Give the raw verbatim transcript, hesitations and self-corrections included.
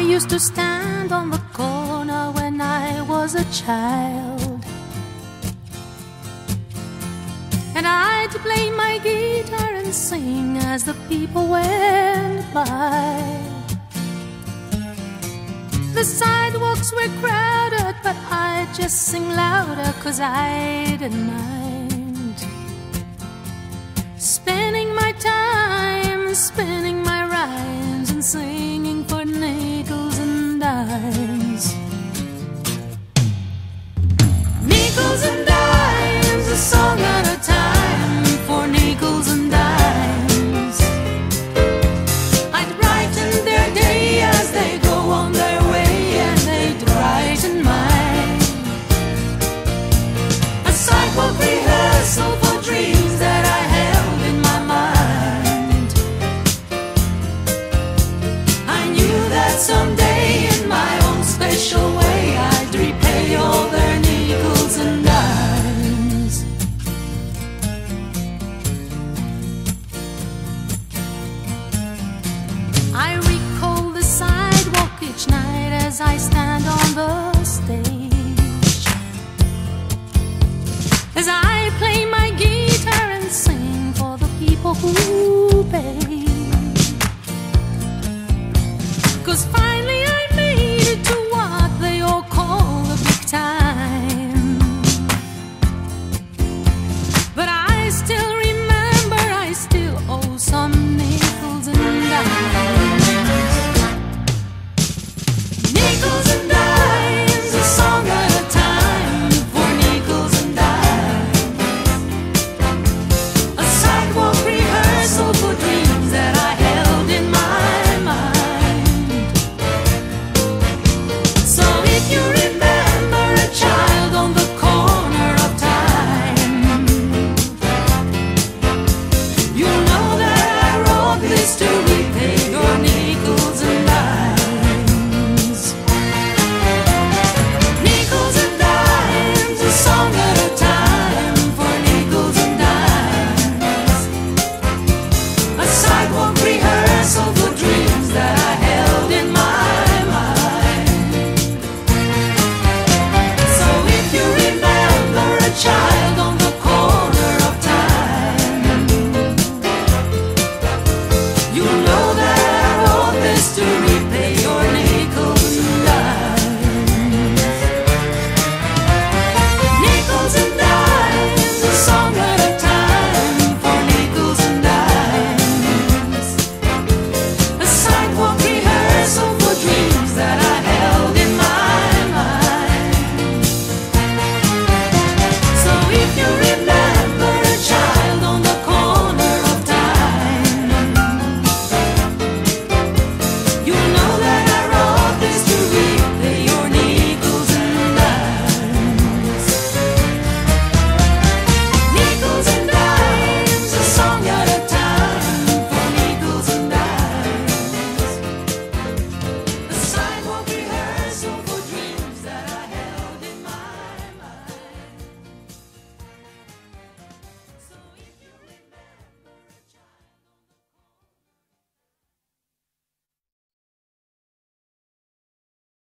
used to stand on the corner when I was a child, and I'd play my guitar and sing as the people went by. The sidewalks were crowded, but I'd just sing louder 'cause I didn't mind. Spending my time, spinning my rhymes, and singing for nickels and dimes. Nickels and dimes, a song at a time, for nickels and dimes. I'd brighten their day as they go on their way, and they'd brighten mine. A sidewalk rehearsal for dreams that I held in my mind. I knew that someday in my own special way I'd repay all their nickels and dimes. I recall the sidewalk each night as I stand on the stage, as I play my guitar and sing for the people who pay. 'Cause